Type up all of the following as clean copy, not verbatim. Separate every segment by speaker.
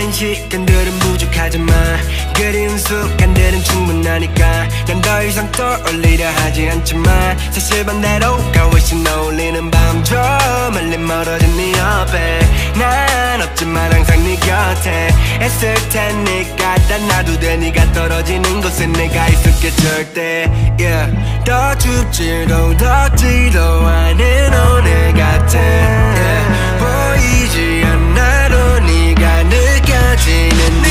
Speaker 1: 쌓인 시간들은 부족하지만 그리운 순간들은 충분하니까 난 더 이상 떠올리려 하지 않지만 사실 반대로가 훨씬 어울리는 밤 좀 멀리 멀어진 네 옆에 난 없지만 항상 네 곁에 애쓸 테니까 단 놔두대 네가 떨어지는 곳에 내가 있을게 절대 yeah. 더 춥지도 덥지도 않은 오늘 같아 yeah. 보이지 않아도 네가 느껴지는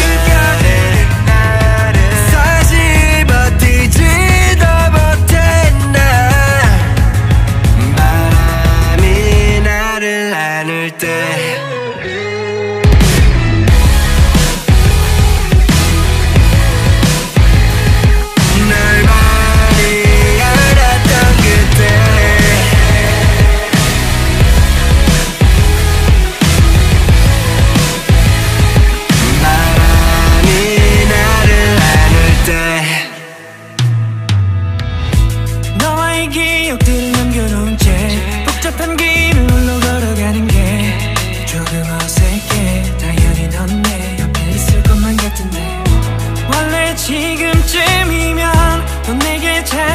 Speaker 1: 나를 사실 버티지도 못해 나 바람이 나를 안을 때
Speaker 2: 기억들을 남겨놓은 채 복잡한 길을 홀로 걸어가는 게 조금 어색해. 당연히 넌 내 옆에 있을 것만 같은데 원래 지금쯤이면 넌 내게 잘